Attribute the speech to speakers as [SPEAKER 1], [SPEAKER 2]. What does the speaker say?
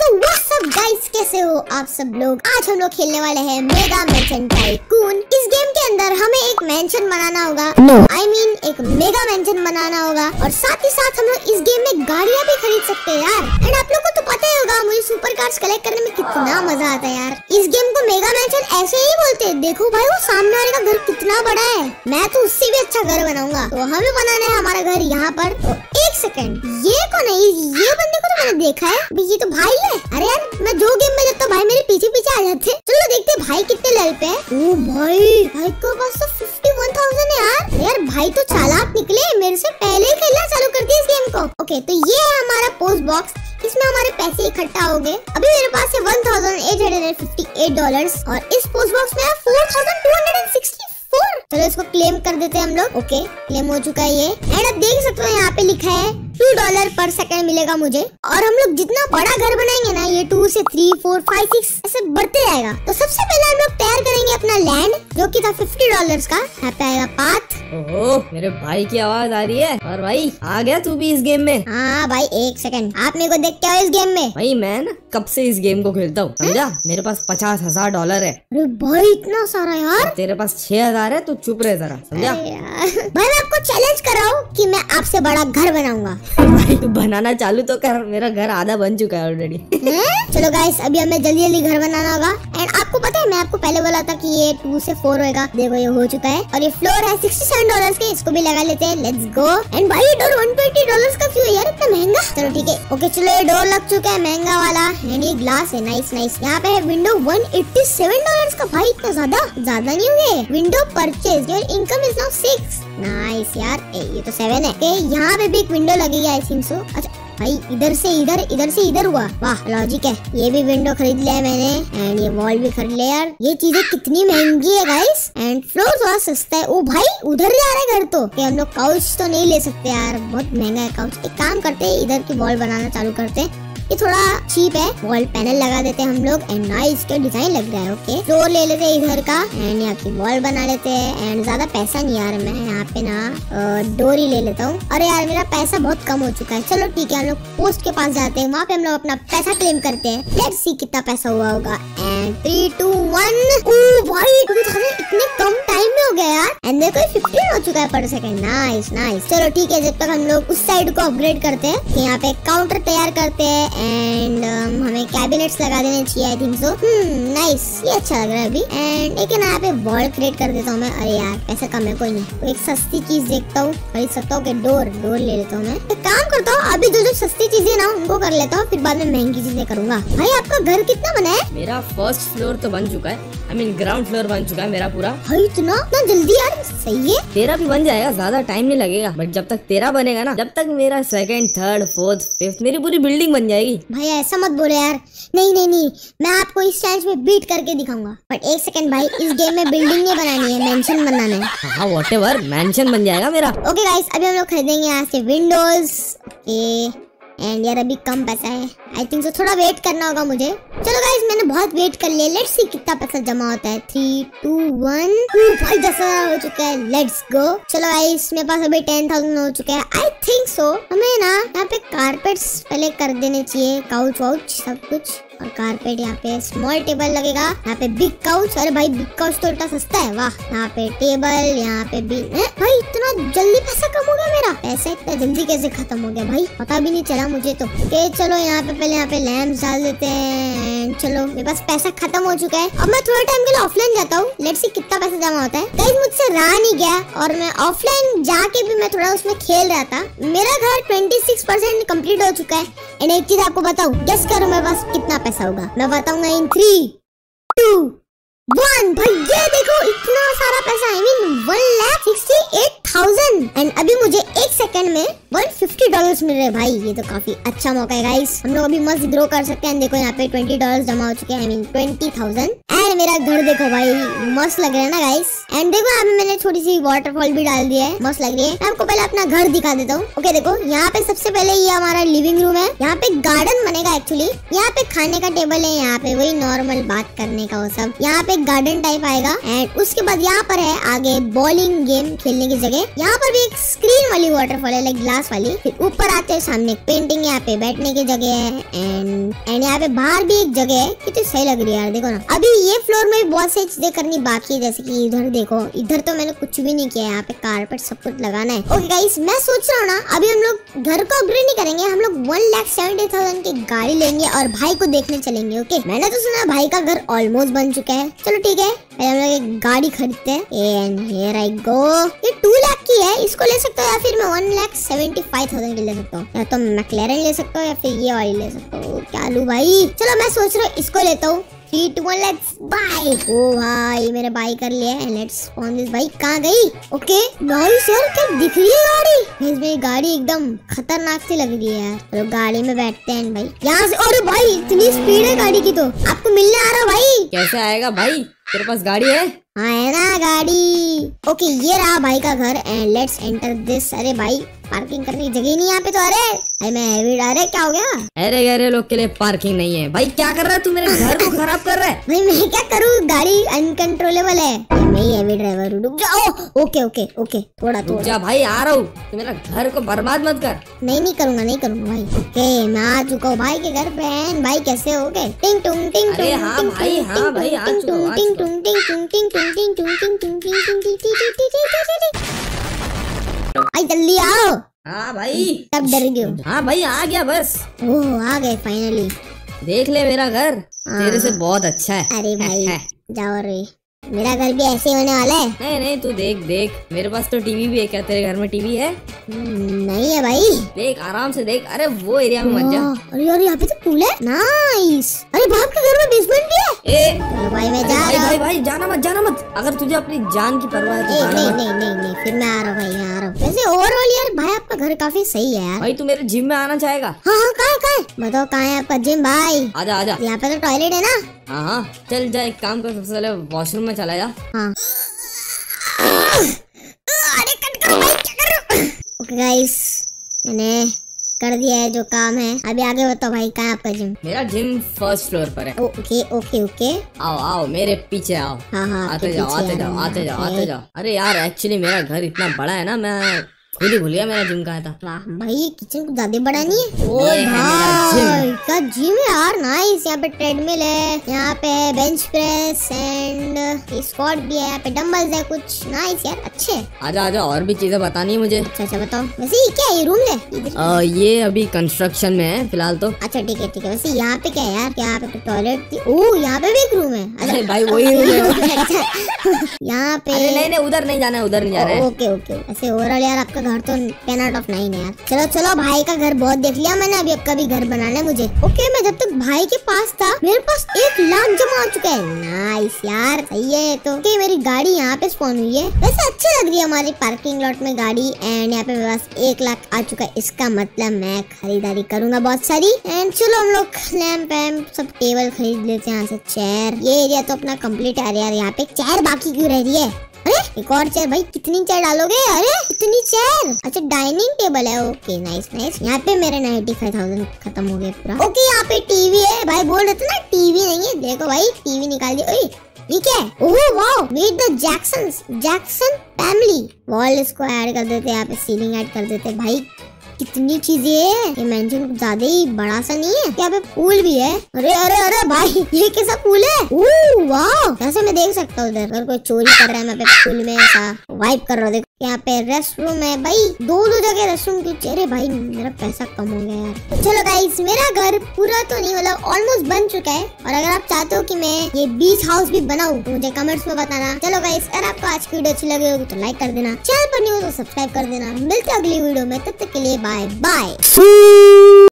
[SPEAKER 1] What's up guys, कैसे हो आप सब लोग। आज हम लोग खेलने वाले हैं मेगा मैंशन टाइकून। इस गेम के अंदर हमें एक मैंशन बनाना होगा, I mean एक मेगा मैंशन बनाना होगा, और साथ ही साथ हम लोग इस गेम में गाड़ियाँ भी खरीद सकते हैं यार। एंड आप लोग को तो पता ही होगा मुझे सुपर कार्स कलेक्ट करने में कितना मजा आता है यार। इस गेम को मेगा मैंशन ऐसे ही बोलते हैं। देखो भाई वो सामने वाले का घर कितना बड़ा है, मैं तो उससे भी अच्छा घर बनाऊंगा। तो हमें बनाना है हमारा घर यहाँ पर। तो एक सेकंड, ये कौन है? ये बंदे को तो मैंने देखा है, ये तो भाई है। अरे यार मैं जो गेम में जाता भाई मेरे पीछे पीछे आ जाते। चलो देखते हैं भाई कितने लेवल पे है। ओ भाई को पास तो 51,000 है यार। यार भाई तो चालाक निकले, मेरे से पहले ही खेलना चालू कर दिया इस गेम को। ओके तो ये है हमारा पोस्ट बॉक्स, इसमें हमारे पैसे इकट्ठा हो गए। अभी मेरे पास है $1,858 और इस पोस्ट बॉक्स में है 4,264। चलो इसको क्लेम कर देते हैं हम लोग। ओके क्लेम हो चुका है ये। एंड अब देख सकते हो यहाँ पे लिखा है $2 पर सेकंड मिलेगा मुझे। और हम लोग जितना बड़ा घर बनाएंगे ना, ये 2 से 3, 4, 5, 6 ऐसे बढ़ते जाएगा। तो सबसे पहले हम लोग तैयार करेंगे अपना लैंड, जो कि था $50 का। यहाँ पे आएगा पाथ।
[SPEAKER 2] ओहो मेरे भाई की आवाज आ रही है। और भाई आ गया तू भी इस गेम में?
[SPEAKER 1] हाँ भाई एक सेकंड, आप मेरे को देख के आओ इस गेम में।
[SPEAKER 2] भाई मैं ना कब से इस गेम को खेलता हूँ, समझा? मेरे पास $50,000 है।
[SPEAKER 1] अरे भाई इतना सारा यार।
[SPEAKER 2] तेरे पास 6,000 है, तो चुप रहे जरा, समझा?
[SPEAKER 1] भाई मैं आपको चैलेंज कर रहा हूँ कि मैं आपसे बड़ा घर बनाऊंगा।
[SPEAKER 2] भाई तू बनाना चालू तो कर, मेरा घर आधा बन चुका है ऑलरेडी।
[SPEAKER 1] चलो गाइस अभी हमें जल्दी जल्दी घर बनाना होगा। एंड आपको पता है मैं आपको पहले बोला था कि ये 2 से 4 होगा। देखो ये हो चुका है। और ये फ्लोर है $67 के, इसको भी लगा लेते हैं। Let's go. एंड भाई ये डोर $120 का क्यों है यार, इतना महंगा? चलो ठीक है। ओके चलो ये डोर लग चुका है महंगा वाला। एंड ये ग्लास है, नाइस नाइस। यहाँ पे है विंडो $187 का। भाई इतना ज्यादा नहीं हुए। Window purchase, your income is now 6। Nice यार। ये तो 7 है। यहाँ पे भी एक विंडो लगेगी आई थिंक सो। अच्छा भाई इधर से इधर हुआ, वाह लॉजिक है। ये भी विंडो खरीद लिया है मैंने। एंड ये वॉल भी खरीद लिया यार। ये चीजें कितनी महंगी है गाइस। एंड फ्लोर थोड़ा सस्ता है। ओ भाई उधर जा रहा है घर तो। हम लोग काउच तो नहीं ले सकते यार, बहुत महंगा है काउच। एक काम करते हैं, इधर की वॉल बनाना चालू करते हैं। ये थोड़ा चीप है, वॉल पैनल लगा देते हैं हम लोग। एंड नाइस के डिजाइन लग रहा है। ओके फ्लोर ले लेते हैं इधर का। एंड यहाँ की वॉल बना लेते हैं। एंड ज्यादा पैसा नहीं यार, मैं यहाँ पे ना डोर ही ले लेता हूँ। अरे यार मेरा पैसा बहुत कम हो चुका है। चलो ठीक है हम लोग पोस्ट के पास जाते हैं, वहाँ पे हम लोग अपना पैसा क्लेम करते हैं। लेट्स सी कितना पैसा हुआ होगा। एंड 3, 2, 1। ओ भाई इतने कम टाइम में हो गया यार। एंड देखो 15 हो चुका है पर सेकंड। Nice nice. चलो ठीक है, जब तक हम लोग उस साइड को अपग्रेड करते हैं। यहाँ पे काउंटर तैयार करते हैं। एंड हमें कैबिनेट्स लगा देने चाहिए आई थिंक सो। नाइस, ये अच्छा लग रहा है अभी। एंड एक ना यहाँ पे वॉल क्रिएट कर देता हूँ मैं। अरे यार पैसा कम है, कोई नहीं। तो एक सस्ती चीज देखता हूँ, खरीद सकता हूँ। डोर ले लेता हूँ मैं। एक काम करता हूँ, अभी जो सस्ती चीजें ना उनको कर लेता हूँ, फिर बाद में महंगी चीजें करूंगा। भाई आपका घर कितना बना है?
[SPEAKER 2] मेरा फर्स्ट फ्लोर तो बन चुका है, I mean ग्राउंड फ्लोर बन चुका है मेरा पूरा।
[SPEAKER 1] भाई इतना जल्दी यार, सही है।
[SPEAKER 2] तेरा भी बन जाएगा, ज्यादा टाइम नहीं लगेगा। बट जब तक तेरा बनेगा ना, जब तक मेरा 2nd, 3rd, 4th, 5th मेरी पूरी बिल्डिंग बन जाएगी।
[SPEAKER 1] भाई ऐसा मत बोले यार। नहीं मैं आपको इस चैलेंज में बीट करके दिखाऊंगा। बट एक सेकंड भाई, इस गेम में बिल्डिंग नहीं बनानी है, मेंशन बनाना है।
[SPEAKER 2] हाँ व्हाटएवर, मेंशन बन जाएगा मेरा।
[SPEAKER 1] ओके गाइस अभी हम लोग खरीदेंगे यहाँ से विंडोज। ओके एंड यार अभी कम पैसा है आई थिंक सो, थोड़ा वेट करना होगा मुझे। चलो गाइस मैंने बहुत वेट कर लिया। लेट्स सी कितना पैसा जमा होता है। 3, 2, 1। भाई 10,000 हो चुका है। Let's go. चलो गाइस मेरे पास अभी 10,000 हो चुका है आई थिंक सो। हमें ना यहाँ पे कारपेट्स पहले कर देने चाहिए, काउच वाउच सब कुछ। और कारपेट यहाँ पे स्मॉल टेबल लगेगा। यहाँ पे बिग काउच। अरे भाई बिग काउच तो इतना सस्ता है, वाह। यहाँ पे टेबल, यहाँ पे बिग। भाई इतना जल्दी पैसा कम हो गया मेरा। पैसा इतना जल्दी कैसे खत्म हो गया भाई, पता भी नहीं चला मुझे तो। चलो यहाँ पे पहले यहाँ पे लैंप्स डाल देते हैं। चलो मेरे पास पैसा खत्म हो चुका है। अब मैं थोड़ा टाइम के लिए ऑफलाइन जाता हूँ। लेट्स सी कितना पैसा जमा होता है। गाइस मुझसे रहा नहीं गया और मैं ऑफलाइन जाके भी मैं थोड़ा उसमें खेल रहा था। मेरा घर 26% कंप्लीट हो चुका है। एंड एक चीज आपको बताऊं, गेस करो मेरे पास कितना पैसा होगा। मैं बताऊंगा इन 3, 2, 1। भाई ये देखो इतना सारा पैसा, I mean 1,68,000। एंड अभी मुझे एक सेकंड में $150 मिल रहे हैं। भाई ये तो काफी अच्छा मौका है गाइस, हम लोग अभी मस्त ग्रो कर सकते हैं। देखो यहाँ पे $20 जमा हो चुके हैं, I mean 20,000। एंड मेरा घर देखो भाई मस्त लग रहा है ना गाइस। एंड देखो यहाँ पे मैंने छोटी सी वाटरफॉल भी डाल दिया है, मस्त लग रही है। मैं आपको पहले अपना घर दिखा देता हूँ। ओके देखो यहाँ पे सबसे पहले ये हमारा लिविंग रूम है। यहाँ पे गार्डन बनेगा एक्चुअली। यहाँ पे खाने का टेबल है, यहाँ पे वही नॉर्मल बात करने का वो सब। यहाँ पे गार्डन टाइप आएगा। एंड उसके बाद यहाँ पर है आगे बॉलिंग गेम खेलने की जगह। ओके, यहाँ पर भी एक स्क्रीन वाली वाटरफॉल है, लाइक ग्लास वाली। फिर ऊपर आते हैं, सामने एक पेंटिंग, यहाँ पे बैठने की जगह है एंड यहाँ पे बाहर भी एक जगह है। कितनी सही लग रही है यार, देखो ना। अभी ये फ्लोर में भी बहुत सी चीजें करनी बाकी है, जैसे कि इधर देखो, इधर तो मैंने कुछ भी नहीं किया, यहाँ पे कारपेट सब कुछ लगाना है। ओके गाइस, मैं सोच रहा हूँ ना, अभी हम लोग घर को अपग्रेड नहीं करेंगे, हम लोग 1,70,000 की गाड़ी लेंगे और भाई को देखने चलेंगे। ओके, मैंने तो सुना भाई का घर ऑलमोस्ट बन चुका है। चलो ठीक है, हम लोग एक गाड़ी खरीदते हैं एंड हियर आई गो। ये 2 लाख की है, इसको ले सकता हूँ या फिर मैं 1,75,000 की ले सकता हूँ, या तो मैक्लेरन ले सकता हूँ या फिर ये वाली ले सकता हूँ। क्या लूँ भाई? चलो मैं सोच रहा हूँ इसको लेता हूँ। 3, 2, 1 लेट्स बाय। ओ भाई मेरे बाई कर लिया है, लेट्स ऑन दिस। भाई कहाँ गई? ओके भाई सर, क्या दिख रही है गाड़ी? मेरी गाड़ी एकदम खतरनाक सी लग रही है यार। तो गाड़ी में बैठते हैं भाई यहाँ से। अरे भाई इतनी स्पीड है गाड़ी की, तो आपको मिलने आ रहा भाई?
[SPEAKER 2] कैसे आएगा भाई, तेरे पास गाड़ी है?
[SPEAKER 1] हाँ है ना गाड़ी। ओके ये रहा भाई का घर एंड लेट्स एंटर दिस। अरे भाई पार्किंग करने की जगह नहीं यहाँ पे तो। अरे मैं हेवी अरे क्या हो गया?
[SPEAKER 2] अरे लोग के लिए पार्किंग नहीं है भाई। क्या कर रहा है तू, मेरे घर को खराब कर रहा है?
[SPEAKER 1] भाई मैं क्या करूँ, गाड़ी अनकंट्रोलेबल है। मैं ही हेवी ड्राइवर हूँ, रुक जाओ। ओके ओके ओके, थोड़ा
[SPEAKER 2] रुक जा भाई, आ रहा हूँ। तू मेरा घर को बर्बाद मत कर।
[SPEAKER 1] नहीं करूँगा, नहीं करूँगा भाई। ओके मैं आ चुका हूँ भाई के घर पे। भाई कैसे हो गए? टिंग टुंग टिंग
[SPEAKER 2] अरे हाँ भाई, हाँ भाई आ चुका हूँ।
[SPEAKER 1] टिंग टुंग टिंग टुंग टिंग टुंग टिंग टुंग टिंग टुंग टिंग टुंग टिंग टिंग। आई जल्दी आओ।
[SPEAKER 2] हाँ भाई,
[SPEAKER 1] तब डर गए हो?
[SPEAKER 2] हाँ भाई आ गया बस।
[SPEAKER 1] ओह आ गए फाइनली।
[SPEAKER 2] देख ले मेरा घर, तेरे से बहुत अच्छा है।
[SPEAKER 1] अरे भाई जाओ रे, मेरा घर भी ऐसे होने वाला है।
[SPEAKER 2] नहीं तू देख, मेरे पास तो टीवी भी है। क्या तेरे घर में टीवी है?
[SPEAKER 1] नहीं है भाई।
[SPEAKER 2] देख आराम से देख। अरे वो एरिया में मत जा।
[SPEAKER 1] अरे यार यहाँ पे तो पूल है, नाइस। अरे बाप के घर में बेसमेंट भी है। चलो भाई मैं जा रहा हूँ।
[SPEAKER 2] भाई जाना मत। अगर तुझे अपनी जान की परवाह है तो जाना मत।
[SPEAKER 1] नहीं फिर मैं आ रहा हूँ भाई, यहाँ आ रहा हूँ। वैसे ओवरऑल यार भाई आपका घर काफी सही है यार।
[SPEAKER 2] भाई तू मेरे जिम में आना चाहेगा?
[SPEAKER 1] हाँ कहाँ है बताओ, कहाँ है आपका जिम भाई?
[SPEAKER 2] आजा।
[SPEAKER 1] यहाँ पे तो टॉयलेट है ना?
[SPEAKER 2] हाँ चल जा, एक काम कर, सबसे पहले वॉशरूम में चला जा।
[SPEAKER 1] हाँ अरे कट करो भाई, क्या कर रहे हो? ओके गाइस मैंने कर दिया है जो काम है। अभी आगे बताओ भाई, कहाँ है आपका जिम?
[SPEAKER 2] मेरा जिम फर्स्ट फ्लोर पर है।
[SPEAKER 1] ओके
[SPEAKER 2] आओ मेरे पीछे आओ।
[SPEAKER 1] हाँ
[SPEAKER 2] आते जाओ। अरे यार एक्चुअली मेरा घर इतना बड़ा है ना, मैं खुद ही भूल गया मेरा जिम कहाँ था।
[SPEAKER 1] वाह भाई किचन कुछ ज्यादा बड़ा नहीं है। ओ
[SPEAKER 2] ये है मेरा
[SPEAKER 1] भाई का जिम है यार, नाइस। यहाँ पे ट्रेडमिल है, यहाँ पे बेंच प्रेस एंड स्क्वाट भी है, यहाँ पे डंबल्स है कुछ। नाइस यार, अच्छे।
[SPEAKER 2] आजा और भी चीजें बतानी है मुझे।
[SPEAKER 1] अच्छा बताओ। वैसे ये क्या है, ये रूम है?
[SPEAKER 2] ये अभी कंस्ट्रक्शन में है फिलहाल तो।
[SPEAKER 1] अच्छा ठीक है। वैसे यहाँ पे क्या है यार? यहाँ पे टॉयलेट थी। ओह यहाँ पे भी एक रूम है।
[SPEAKER 2] अरे भाई वही रूम है।
[SPEAKER 1] यहाँ पे
[SPEAKER 2] नहीं उधर नहीं जाना है।
[SPEAKER 1] ओके ऐसे ओवरऑल यार आपका घर तो 10 out of 9 है यार। चलो भाई का घर बहुत देख लिया मैंने, अभी आपका भी घर बनाना है मुझे। ओके मैं जब तक भाई के पास था मेरे पास 1 लाख जमा हो चुका है। नाइस यार, सही है। तो मेरी गाड़ी यहाँ पे स्पॉन हुई है। वैसे अच्छी लग रही है हमारी पार्किंग लॉट में गाड़ी एंड यहाँ पे मेरे पास 1 लाख आ चुका है। इसका मतलब मैं खरीदारी करूंगा बहुत सारी। एंड चलो हम लोग लैंप वैम्प सब टेबल खरीद लेते हैं। यहाँ से चेयर, ये एरिया तो अपना कंप्लीट है यार। यहाँ पे चेयर बाकी क्यों रह रही है? अरे एक और चेयर भाई, कितनी चेयर डालोगे? अरे इतनी चेयर। अच्छा डाइनिंग टेबल है। Okay nice. यहाँ पे मेरे 95,000 खत्म हो गए पूरा। ओके यहाँ पे टीवी है। भाई बोल रहे थे ना टीवी नहीं है, देखो भाई टीवी निकाल दिया। ये क्या है? Oh wow, meet the Jackson family. Wall इसको ऐड कर देते हैं, यहाँ पे सीलिंग ऐड कर देते हैं। भाई कितनी चीजें है, ये मेंशन कुछ ज्यादा ही बड़ा सा नहीं है। यहाँ पे पूल भी है। अरे भाई ये कैसा पूल है? ओह वाह, ऐसे मैं देख सकता हूँ उधर। अगर कोई चोरी कर रहा है मैं पूल में ऐसा वाइप कर रहा हूँ। यहाँ पे रेस्ट रूम है भाई, दो जगह रेस्ट रूम। क्यों? अरे भाई मेरा पैसा कम हो गया यार। चलो गाइस मेरा घर पूरा तो नहीं, मतलब ऑलमोस्ट बन चुका है। और अगर आप चाहते हो कि मैं ये बीच हाउस भी बनाऊं तो मुझे कमेंट्स में बताना। चलो गाइस अगर आपको आज की वीडियो अच्छी लगी होगी तो लाइक कर देना, चैनल पर नहीं हो तो सब्सक्राइब कर देना। मिलते हैं अगली वीडियो में, तब तक के लिए बाय बाय।